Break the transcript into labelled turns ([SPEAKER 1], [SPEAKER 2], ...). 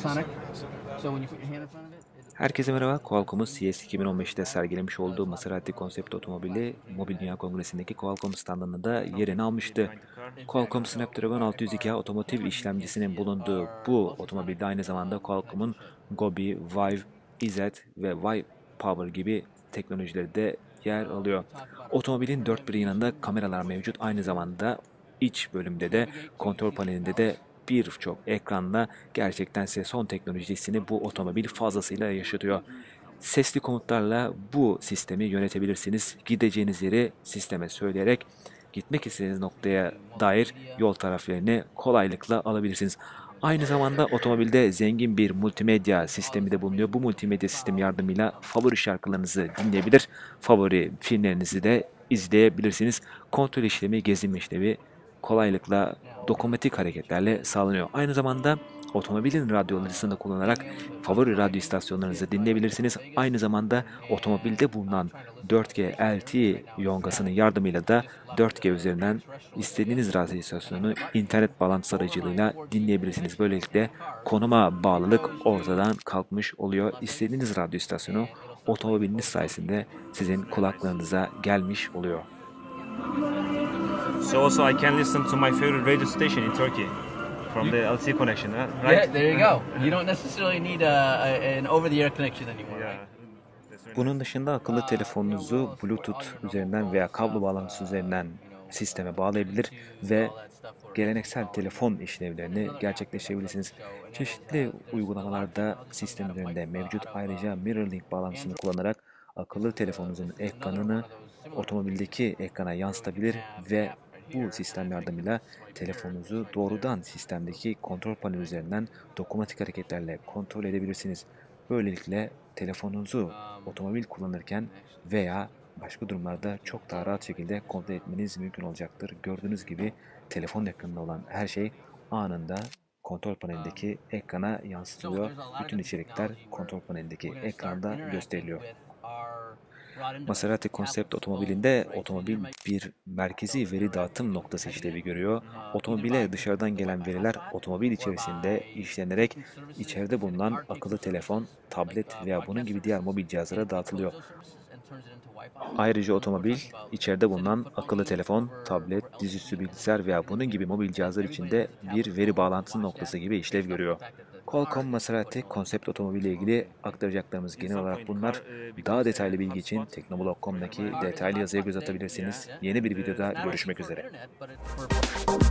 [SPEAKER 1] ultrasonic. So when you put your hand in front of it,
[SPEAKER 2] Herkese merhaba. Qualcomm'un CES 2015'te sergilemiş olduğu Maserati konsept otomobili Mobil Dünya Kongresi'ndeki Qualcomm standında da yerini almıştı. Qualcomm Snapdragon 602A otomotiv işlemcisinin bulunduğu bu otomobilde aynı zamanda Qualcomm'un Gobi, Vive, EZ ve Y-Power gibi teknolojileri de yer alıyor. Otomobilin dört bir yanında kameralar mevcut. Aynı zamanda iç bölümde de kontrol panelinde de birçok ekranla gerçekten size son teknolojisini bu otomobil fazlasıyla yaşatıyor. Sesli komutlarla bu sistemi yönetebilirsiniz. Gideceğiniz yeri sisteme söyleyerek gitmek istediğiniz noktaya dair yol tariflerini kolaylıkla alabilirsiniz. Aynı zamanda otomobilde zengin bir multimedya sistemi de bulunuyor. Bu multimedya sistemi yardımıyla favori şarkılarınızı dinleyebilir, favori filmlerinizi de izleyebilirsiniz. Kontrol işlemi, gezinme işlemi kolaylıkla dokunmatik hareketlerle sağlanıyor. Aynı zamanda otomobilin radyolarını da kullanarak favori radyo istasyonlarınızı dinleyebilirsiniz. Aynı zamanda otomobilde bulunan 4G LTE yongasının yardımıyla da 4G üzerinden istediğiniz radyo istasyonunu internet bağlantısı aracılığıyla dinleyebilirsiniz. Böylelikle konuma bağlılık ortadan kalkmış oluyor. İstediğiniz radyo istasyonu otomobiliniz sayesinde sizin kulaklarınıza gelmiş oluyor.
[SPEAKER 3] So also I can listen to my favorite radio station in Turkey from the LTE connection, right?
[SPEAKER 1] yeah, there you go. You don't necessarily need an over-the-air connection anymore,
[SPEAKER 3] Yeah.
[SPEAKER 1] right?
[SPEAKER 2] Bunun dışında akıllı telefonunuzu Bluetooth üzerinden veya kablo bağlantısı üzerinden sisteme bağlayabilir ve geleneksel telefon işlevlerini gerçekleştirebilirsiniz. Çeşitli uygulamalarda sistem üzerinde mevcut. Ayrıca MirrorLink bağlantısını kullanarak akıllı telefonunuzun ekranını otomobildeki ekrana yansıtabilir ve bu sistem yardımıyla telefonunuzu doğrudan sistemdeki kontrol paneli üzerinden dokunmatik hareketlerle kontrol edebilirsiniz. Böylelikle telefonunuzu otomobil kullanırken veya başka durumlarda çok daha rahat şekilde kontrol etmeniz mümkün olacaktır. Gördüğünüz gibi telefon ekranında olan her şey anında kontrol panelindeki ekrana yansıtılıyor. Bütün içerikler kontrol panelindeki ekranda gösteriliyor. Maserati konsept otomobilinde otomobil bir merkezi veri dağıtım noktası işlevi görüyor. Otomobile dışarıdan gelen veriler otomobil içerisinde işlenerek içeride bulunan akıllı telefon, tablet veya bunun gibi diğer mobil cihazlara dağıtılıyor. Ayrıca otomobil içeride bulunan akıllı telefon, tablet, dizüstü bilgisayar veya bunun gibi mobil cihazlar içinde bir veri bağlantısı noktası gibi işlev görüyor. Qualcomm Maserati konsept otomobili ile ilgili aktaracaklarımız genel olarak bunlar. Daha detaylı bilgi için teknoblog.com'daki detaylı yazıya göz atabilirsiniz. Yeni bir videoda görüşmek üzere.